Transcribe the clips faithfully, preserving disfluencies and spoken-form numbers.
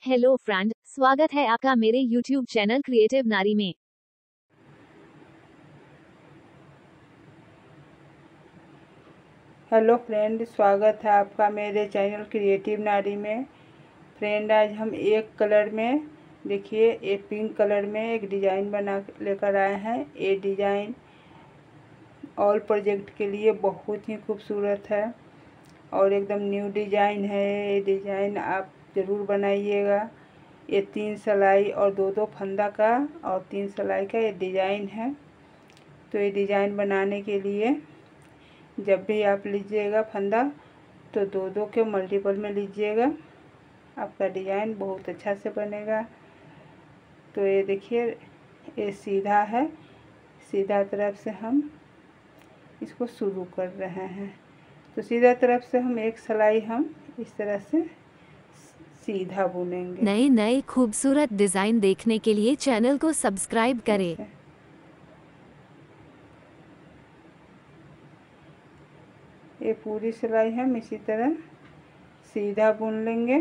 Hello friend, स्वागत है आपका मेरे यूट्यूब चैनल क्रिएटिव नारी में। हेलो फ्रेंड, स्वागत है आपका मेरे चैनल क्रिएटिव नारी में। फ्रेंड, आज हम एक कलर में देखिए एक पिंक कलर में एक डिज़ाइन बना लेकर आए हैं। ये डिज़ाइन ऑल प्रोजेक्ट के लिए बहुत ही खूबसूरत है और एकदम न्यू डिज़ाइन है। ये डिज़ाइन आप ज़रूर बनाइएगा। ये तीन सिलाई और दो दो फंदा का और तीन सिलाई का ये डिज़ाइन है। तो ये डिज़ाइन बनाने के लिए जब भी आप लीजिएगा फंदा तो दो दो के मल्टीपल में लीजिएगा, आपका डिज़ाइन बहुत अच्छा से बनेगा। तो ये देखिए ये सीधा है, सीधा तरफ से हम इसको शुरू कर रहे हैं। तो सीधा तरफ से हम एक सिलाई हम इस तरह से सीधा बुनेंगे। नए नए खूबसूरत डिजाइन देखने के लिए चैनल को सब्सक्राइब करें। ऐसे। ये पूरी सिलाई हम इसी तरह सीधा बुन लेंगे।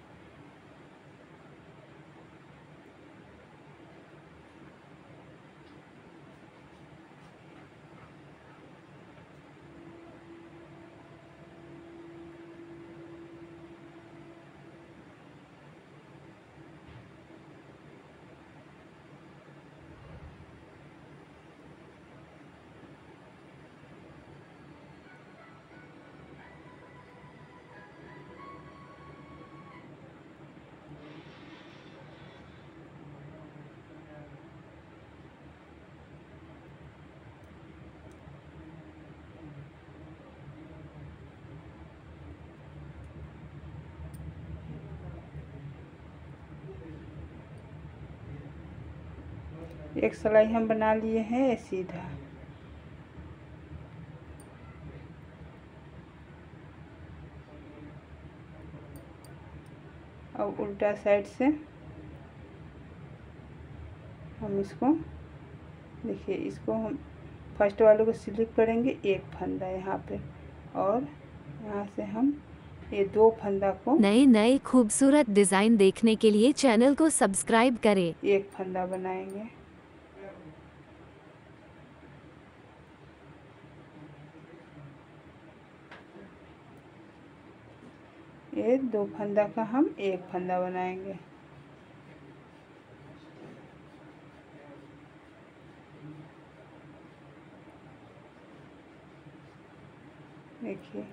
एक सिलाई हम बना लिए हैं ये सीधा। अब उल्टा साइड से हम इसको देखिए इसको हम फर्स्ट वाले को स्लिप करेंगे एक फंदा यहाँ पे और यहाँ से हम ये दो फंदा को नए नए खूबसूरत डिजाइन देखने के लिए चैनल को सब्सक्राइब करें। एक फंदा बनाएंगे। ये दो फंदा का हम एक फंदा बनाएंगे। देखिए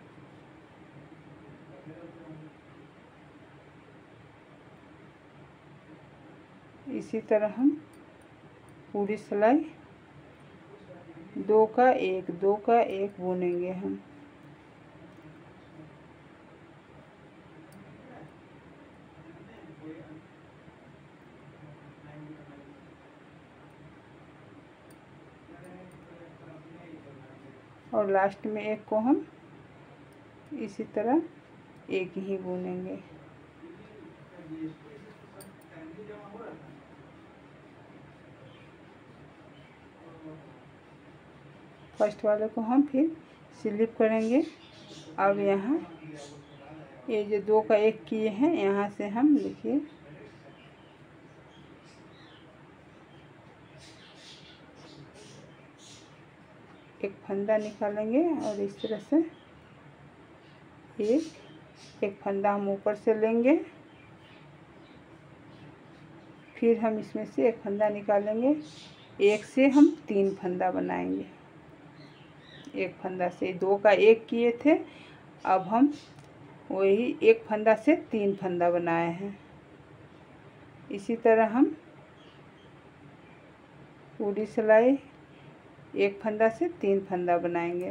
इसी तरह हम पूरी सिलाई दो का एक दो का एक बुनेंगे हम। और लास्ट में एक को हम इसी तरह एक ही बुनेंगे। फर्स्ट वाले को हम फिर स्लिप करेंगे। अब यहाँ ये जो दो का एक किए हैं यहाँ से हम देखिए एक फंदा निकालेंगे और इस तरह से एक एक फंदा हम ऊपर से लेंगे। फिर हम इसमें से एक फंदा निकालेंगे। एक से हम तीन फंदा बनाएंगे। एक फंदा से दो का एक किए थे, अब हम वही एक फंदा से तीन फंदा बनाए हैं। इसी तरह हम पूरी सिलाई एक फंदा से तीन फंदा बनाएंगे।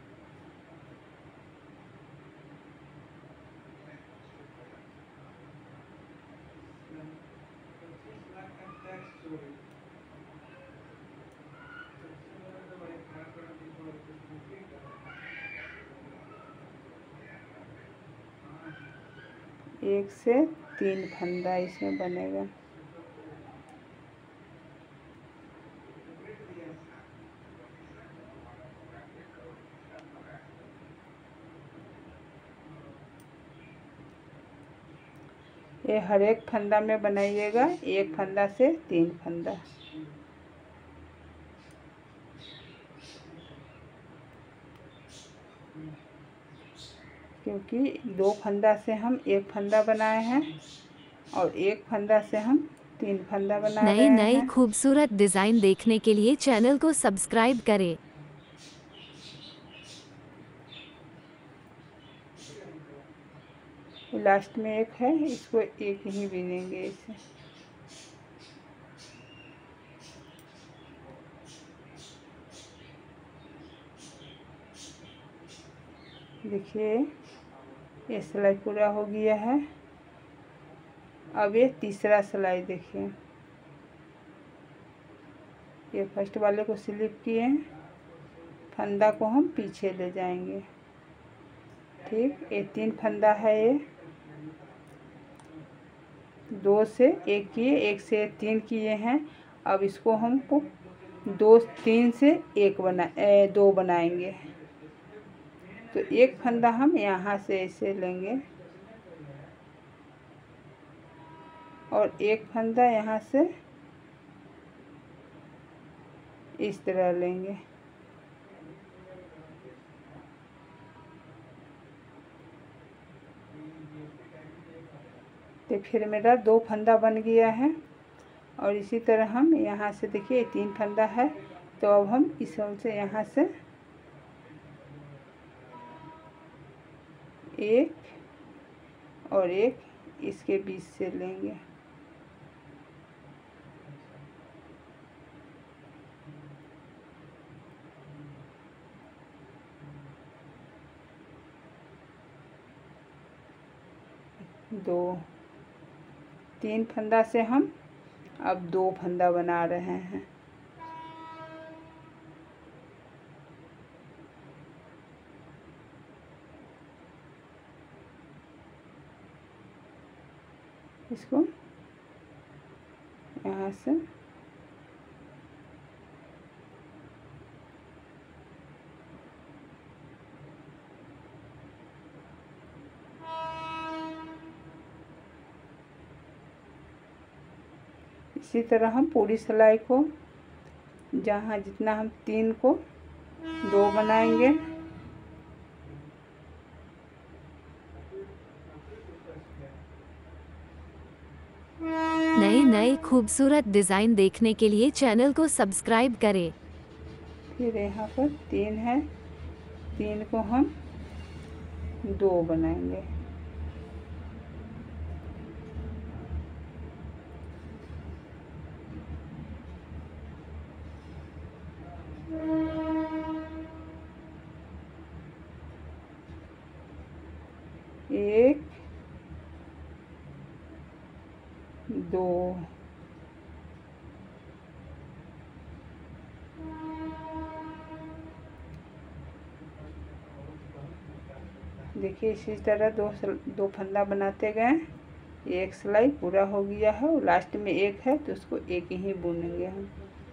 एक से तीन फंदा इसमें बनेगा। ये हर एक फंदा में बनाइएगा, एक फंदा से तीन फंदा। क्योंकि दो फंदा से हम एक फंदा बनाए हैं और एक फंदा से हम तीन फंदा बना रहे नई हैं। नई खूबसूरत डिज़ाइन देखने के लिए चैनल को सब्सक्राइब करें। लास्ट में एक है, इसको एक ही बिनेंगे इसे। देखिए ये सिलाई पूरा हो गया है। अब ये तीसरा सिलाई देखिए, ये फर्स्ट वाले को स्लिप किए, फंदा को हम पीछे ले जाएंगे। ठीक, ये तीन फंदा है, ये दो से एक किए, एक से तीन किए हैं। अब इसको हमको दो तीन से एक बना ए, दो बनाएंगे। तो एक फंदा हम यहाँ से ऐसे लेंगे और एक फंदा यहाँ से इस तरह लेंगे। तो फिर मेरा दो फंदा बन गया है। और इसी तरह हम यहाँ से देखिए तीन फंदा है, तो अब हम इस होल से यहाँ से एक और एक इसके बीच से लेंगे। दो तीन फंदा से हम अब दो फंदा बना रहे हैं। इसको यहाँ से इसी तरह हम पूरी सिलाई को, जहाँ जितना हम तीन को दो बनाएंगे। नई नई खूबसूरत डिज़ाइन देखने के लिए चैनल को सब्सक्राइब करें। फिर यहाँ पर तीन है, तीन को हम दो बनाएंगे। एक दो, देखिए इसी तरह दो दो फंदा बनाते गए। एक सिलाई पूरा हो गया है और लास्ट में एक है, तो उसको एक ही बुनेंगे हम।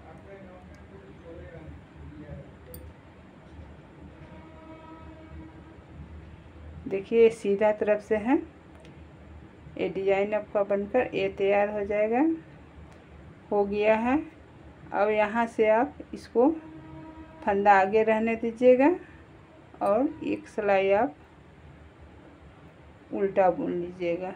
देखिए सीधा तरफ से है, ये डिजाइन आपका बनकर ये तैयार हो जाएगा, हो गया है। अब यहाँ से आप इसको फंदा आगे रहने दीजिएगा और एक सिलाई आप उल्टा बुन लीजिएगा।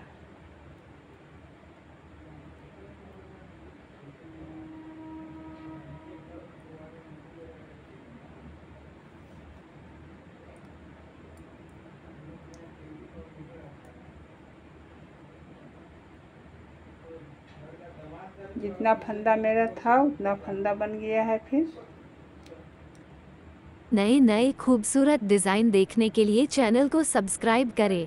जितना फंदा मेरा था उतना फंदा बन गया है। फिर नई नई खूबसूरत डिज़ाइन देखने के लिए चैनल को सब्सक्राइब करें।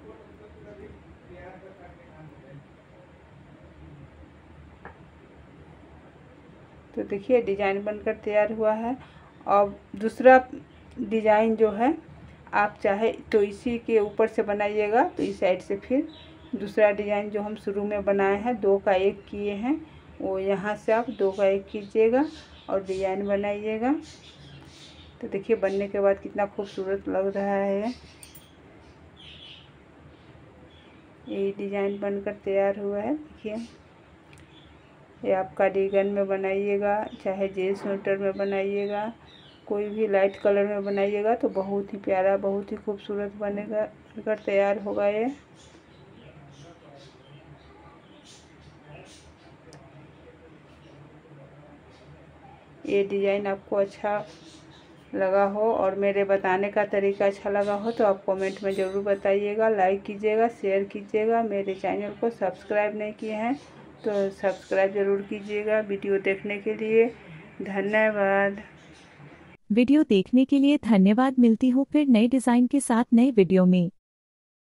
तो देखिए डिजाइन बनकर तैयार हुआ है। और दूसरा डिजाइन जो है आप चाहे तो इसी के ऊपर से बनाइएगा, तो इस साइड से फिर दूसरा डिजाइन जो हम शुरू में बनाए हैं दो का एक किए हैं, वो यहाँ से आप दो का एक कीजिएगा और डिजाइन बनाइएगा। तो देखिए बनने के बाद कितना खूबसूरत लग रहा है। ये डिज़ाइन बनकर तैयार हुआ है। देखिए, ये आप कार्डिगन में बनाइएगा, चाहे जींस स्वेटर में बनाइएगा, कोई भी लाइट कलर में बनाइएगा तो बहुत ही प्यारा, बहुत ही खूबसूरत बनेगा, बनकर तैयार होगा ये। ये डिज़ाइन आपको अच्छा लगा हो और मेरे बताने का तरीका अच्छा लगा हो तो आप कमेंट में ज़रूर बताइएगा, लाइक कीजिएगा, शेयर कीजिएगा। मेरे चैनल को सब्सक्राइब नहीं किए हैं तो सब्सक्राइब ज़रूर कीजिएगा। वीडियो देखने के लिए धन्यवाद। वीडियो देखने के लिए धन्यवाद। मिलती हूँ फिर नए डिज़ाइन के साथ नए वीडियो में।